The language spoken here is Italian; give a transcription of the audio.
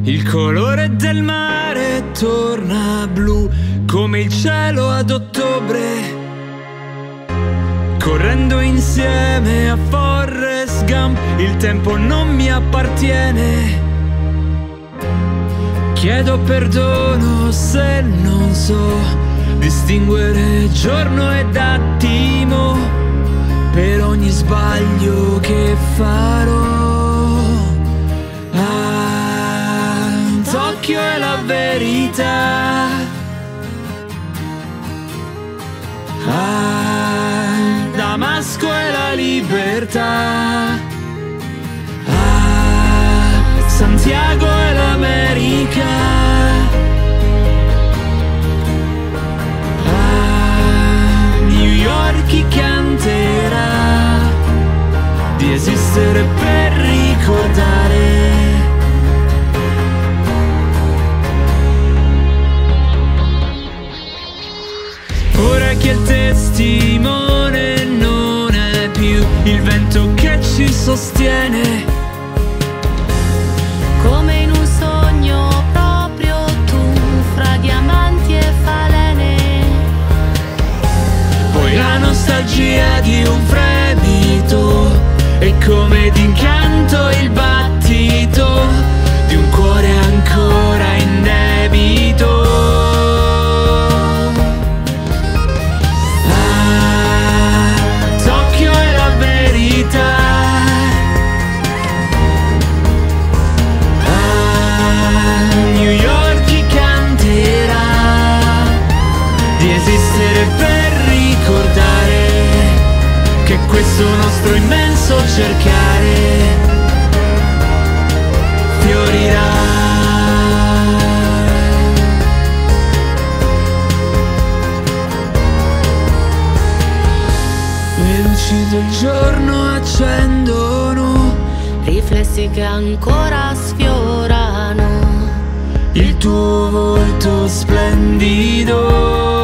Il colore del mare torna blu come il cielo ad ottobre. Correndo insieme a Forrest Gump, il tempo non mi appartiene. Chiedo perdono se non so distinguere giorno ed attimo per ogni sbaglio che farò. Tokyo è la verità. Damasco è la libertà. Santiago è l'America. New York chi canterà di esistere per ricordare. Ora che il testimone non è più il vento che ci sostiene. Come in un sogno proprio tu, fra diamanti e falene. Poi la nostalgia di un fremito e come d'incanto il battito di un cuore ancora in debito. New York chi canterà di esistere per ricordare che questo nostro immenso cercare fiorirà. Le luci del giorno accendono Riflessi che ancora sfiorano il tuo volto splendido.